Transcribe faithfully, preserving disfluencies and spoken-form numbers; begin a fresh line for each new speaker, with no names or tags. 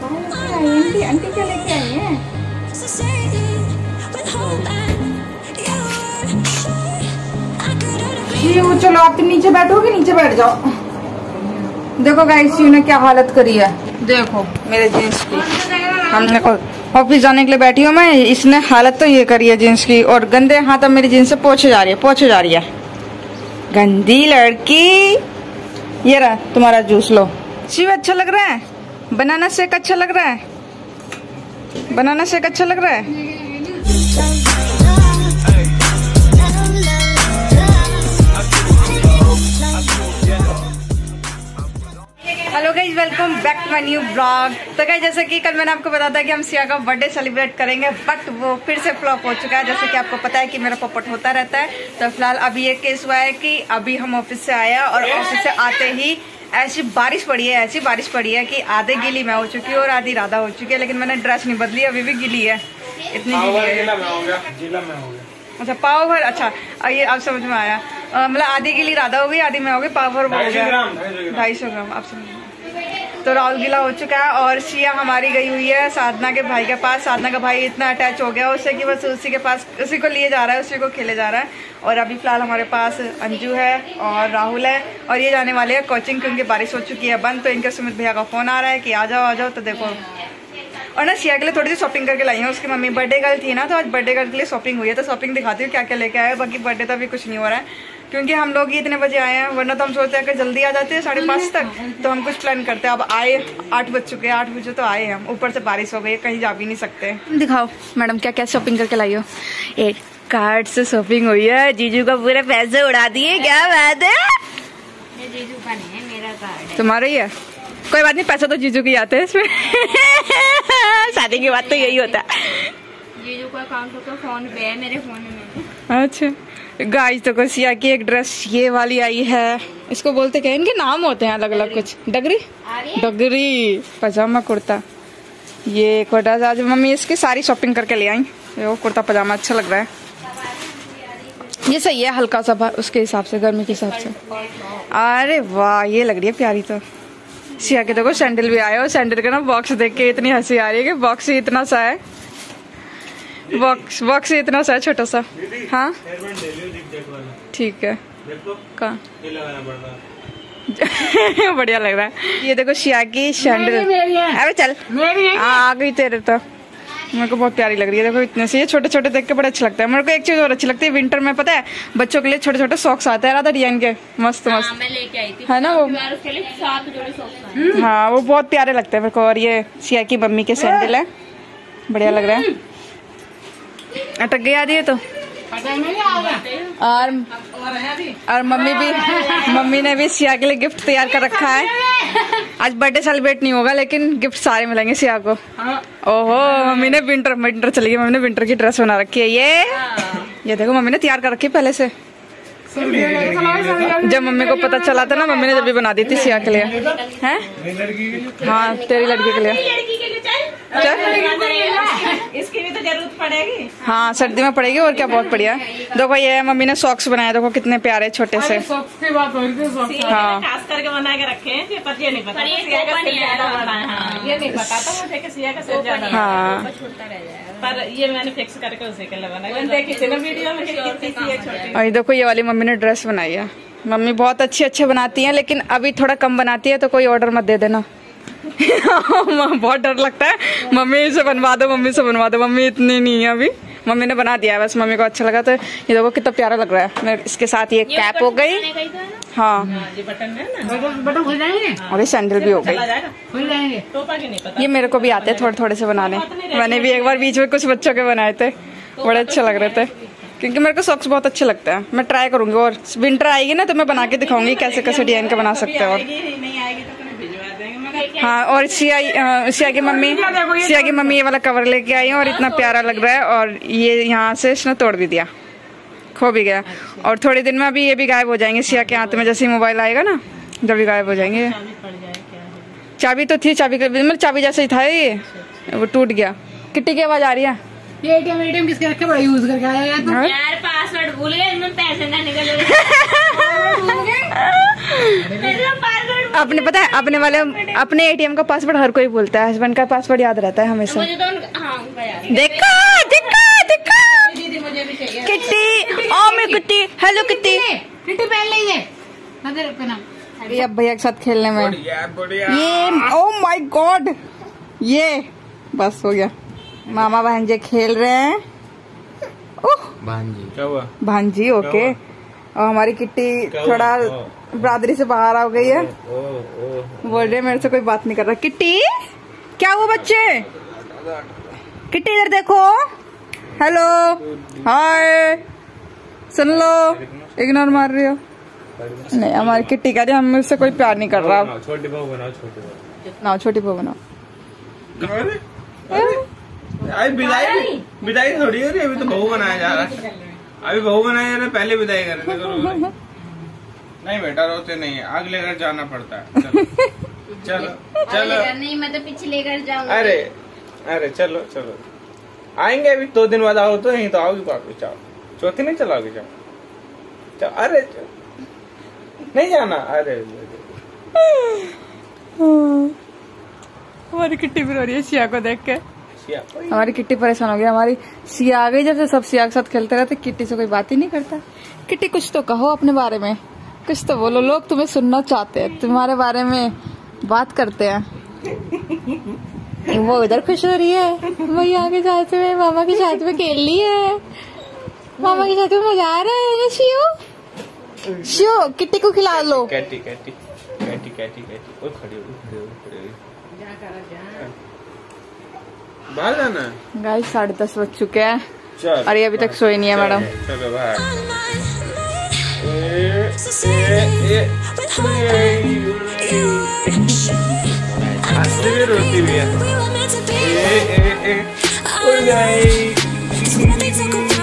Aunty aunty क्या लेके आई है? ये वो चलो आप तो नीचे बैठोगे, नीचे बैठ जाओ। देखो गाइस ने क्या हालत करी है, देखो मेरे जींस की। हमने ऑफिस जाने के लिए बैठी हूँ मैं, इसने हालत तो ये करी है जींस की, और गंदे हाथ अब मेरी जींस से पोछे जा रही है पोछे जा रही है गंदी लड़की। ये रहा तुम्हारा जूस, लो। शिव अच्छा लग रहा है, बनाना शेक अच्छा लग रहा है, बनाना शेक अच्छा लग रहा है। Hello guys, welcome back to my new blog. तो गाइज जैसे कि कल मैंने आपको बताया था कि हम सिया का बर्थडे सेलिब्रेट करेंगे, बट वो फिर से फ्लॉप हो चुका है। जैसे कि आपको पता है कि मेरा पोपट होता रहता है, तो फिलहाल अभी ये केस हुआ है कि अभी हम ऑफिस से आया और ऑफिस से आते ही ऐसी बारिश पड़ी है ऐसी बारिश पड़ी है कि आधे गीली मैं हो चुकी हूँ और आधी राधा हो चुकी है, लेकिन मैंने ड्रेस नहीं बदली, अभी भी गीली है, इतनी गीली है। अच्छा पाव भर, अच्छा ये अब समझ में आया, मतलब आधी गीली राधा हो गई, आधी मैं हो गई, पाव भर हो गया ढाई सौ ग्राम। आप समझ। तो राहुल गीला हो चुका है और सिया हमारी गई हुई है साधना के भाई के पास। साधना का भाई इतना अटैच हो गया उससे कि बस उसी के पास उसी को लिए जा रहा है, उसी को खेले जा रहा है। और अभी फिलहाल हमारे पास अंजू है और राहुल है, और ये जाने वाले हैं कोचिंग क्योंकि बारिश हो चुकी है बंद। तो इनके सुमित भैया का फोन आ रहा है कि आ जाओ आ जाओ। तो देखो, और ना सिया के लिए थोड़ी सी शॉपिंग करके लाई है, उसकी मम्मी बर्थडे गर्ल थी ना, तो आज बर्थडे गर्ल के लिए शॉपिंग हुई है। तो शॉपिंग दिखाती हूँ क्या क्या लेके आए। बाकी बर्थडे तो अभी कुछ नहीं हो रहा है क्योंकि हम लोग ही इतने बजे आए हैं, वरना तो हम सोचते हैं कि जल्दी आ जाते हैं साढ़े पाँच तक, तो हम कुछ प्लान करते हैं। अब आए आठ बज चुके हैं, आठ बजे तो आए हम, ऊपर से बारिश हो गई, कहीं जा भी नहीं सकते। दिखाओ मैडम क्या क्या शॉपिंग करके लाई हो। एक कार्ड से शॉपिंग हुई है, जीजू का पूरे पैसे उड़ा दिए, क्या बात है।
जीजू का नहीं है, मेरा कार्ड है।
तुम्हारा ही है, कोई बात नहीं, पैसा तो जीजू के आते हैं इसमें। शादी की बात तो यही होता है।
जीजू का अकाउंट तो फोन पे है, मेरे फोन में।
अच्छा गाइस तो सिया की एक ड्रेस ये वाली आई है, इसको बोलते क्या, इनके नाम होते हैं अलग अलग, कुछ डगरी डगरी पजामा कुर्ता। ये कोटा आज मम्मी इसकी सारी शॉपिंग करके ले आई, वो कुर्ता पजामा अच्छा लग रहा है, ये सही है, हल्का सा उसके हिसाब से, गर्मी के हिसाब से। अरे वाह ये लग रही है प्यारी। तो सिया के देखो सैंडल भी आया, और सैंडल का ना बॉक्स देख के इतनी हंसी आ रही है कि बॉक्स ही इतना सा है, बॉक्स बॉक्स ही इतना सा है, छोटा सा। हाँ ठीक है, कहाँ बढ़िया लग रहा है। ये देखो सिया की सैंडल, अरे चल आ गई तेरे, तो मेरे को बहुत प्यारी लग रही है। देखो इतने से ये छोटे छोटे देख के बड़ा अच्छा लगता है। मेरे को एक चीज और अच्छी लगती है, विंटर में पता है बच्चों के लिए छोटे छोटे सॉक्स आते हैं राधा डिजाइन के, मस्त मस्त।
मैं लेके आई थी,
है ना वो,
उसके लिए सात जोड़े सॉक्स।
हाँ वो बहुत प्यारे लगते हैं मेरे को। और ये सिया की मम्मी के सैंडल है, बढ़िया लग रहा है। अटक गया दिए तो, और और मम्मी भी मम्मी ने भी सिया के लिए गिफ्ट तैयार कर रखा है। आज बर्थडे सेलिब्रेट नहीं होगा लेकिन गिफ्ट सारे मिलेंगे सिया को। ओहो मम्मी ने विंटर विंटर चली गई, मम्मी ने विंटर की ड्रेस बना रखी है। ये ये देखो मम्मी ने तैयार कर रखी है पहले से, जब मम्मी को पता चला था ना, मम्मी ने जब भी बना दी थी सिया के लिए। हैं हाँ तेरी लड़की के लिए
इसकी भी तो जरूरत पड़ेगी।
हाँ सर्दी में पड़ेगी, और क्या बहुत बढ़िया। देखो ये मम्मी ने सॉक्स बनाए, देखो कितने प्यारे छोटे से।
सॉक्स की बात हो रही थी,
हाँ
खास करके बना के रखे हैं, पर ये नहीं पता सिया का सिर ज्यादा बड़ा है, ये नहीं पता था मुझे कि सिया का सिर ज्यादा बड़ा है, छोटा रह जाएगा। पर ये मैंने फिक्स करके उसी के लिए बनाया, देखी थी ना वीडियो में कितनी सी है छोटी।
और देखो ये वाली मम्मी ने ड्रेस बनाई है। मम्मी बहुत अच्छी अच्छे बनाती हैं, लेकिन अभी थोड़ा कम बनाती है, तो कोई ऑर्डर मत दे देना। बहुत डर लगता है, मम्मी से बनवा दो मम्मी से बनवा दो, मम्मी इतनी नहीं है अभी, मम्मी ने बना दिया है बस, मम्मी को अच्छा लगा। तो ये देखो कितना प्यारा लग रहा है। मैं इसके साथ ये कैप हो गई, हाँ
ये बटन है ना, बटन खुल जाएंगे,
और ये सैंडल भी हो गई,
खुल जाएंगे। टोपा की नहीं पता, ये
मेरे को भी आते हैं थोड़े थोड़े से बनाने। मैंने भी एक बार बीच में कुछ बच्चों के बनाए थे, बड़े अच्छे लग रहे थे, क्योंकि मेरे को सॉक्स बहुत अच्छे लगते हैं। मैं ट्राई करूंगी, और विंटर आएगी ना तो मैं बना के दिखाऊंगी कैसे कैसे डिजाइन का बना सकते हैं। और हाँ, और सिया सिया की मम्मी सिया की मम्मी ये वाला कवर लेके आई है, और इतना प्यारा लग रहा है। और ये यहाँ से इसने तोड़ भी दिया, खो भी गया, और थोड़ी दिन में अभी ये भी गायब हो जाएंगे सिया के हाथ में, जैसे ही मोबाइल आएगा ना जब भी गायब हो जाएंगे। चाबी तो थी, चाबी मतलब चाबी जैसे ही था ये, वो टूट गया। किट्टी की आवाज आ रही है,
ये एटीएम एटीएम किसके रखे बड़ा यूज करके आया यार तुम?
यार पासवर्ड भूल गए, इनमें पैसे ना निकल
अपने पता है अपने वाले अपने एटीएम का पासवर्ड हर कोई बोलता है, हस्बैंड का पासवर्ड याद रहता है हमेशा।
मुझे तो उनका, हाँ उनका याद।
देखा देखा देखा
दीदी मुझे भी चाहिए
किट्टी, ओ मैं किट्टी, हेलो किट्टी।
किट्टी पहन लीजिए अदर पे ना
अभी अब भैया के साथ खेलने में ये, ओ माय गॉड, ये बस हो गया। मामा भांजे खेल रहे हैं। ओह
भांजी क्या हुआ?
भांजी ओके। और हमारी किट्टी थोड़ा बरादरी से बाहर आ गई है, बोल रहे मेरे से कोई बात नहीं कर रहा। किट्टी क्या हुआ बच्चे? किट्टी इधर देखो, हेलो हाय, सुन लो, इग्नोर मार रही हो। नहीं हमारी किट्टी कह रही हम मुझसे कोई प्यार नहीं कर रहा।
छोटी बहू बनाओ, छोटी बहू
ना छोटी बहू बनाओ।
अभी विदाई विदाई थोड़ी हो रही है, अभी तो बहू बनाया जा रहा है। अभी बहू बनाया जा रहा है, पहले विदाई कर रहे थे। नहीं बेटा रोते नहीं है, आग लेकर जाना पड़ता है। चलो चलो चलो
नहीं मैं तो पीछे लेकर जाऊंगा।
अरे अरे चलो चलो आएंगे, अभी दो दिन बाद आओ तो यहीं तो आओगी वापस। जाओ चौथी नहीं चलाओगे? जाओ जाओ। अरे जाओ। नहीं जाना? अरे
हमारी किट्टी भी रो रही है सिया को देख के। हमारी किट्टी परेशान हो गई, हमारी सिया आ गई जब से, सब सिया के साथ खेलते रहते, किट्टी से कोई बात ही नहीं करता। किट्टी कुछ तो कहो अपने बारे में, कुछ तो बोलो, लोग तुम्हें सुनना चाहते हैं, तुम्हारे बारे में बात करते हैं। वो इधर खुश हो रही है, भैया के साथ में, मामा के साथ में खेल रही है, मामा के साथ में मजा आ रहा है। शिव शिव किट्टी को खिला लो।
Katie Katie Katie Katie Katie वो खड़ी हो खड़ी हो खड़ी बाहर जाना।
गाइस साढ़े दस बज चुके हैं
चल,
और ये अभी तक सोई नहीं है मैडम।
चलो बाहर। ए ए हंसती भी रोती भी है। ए ए ए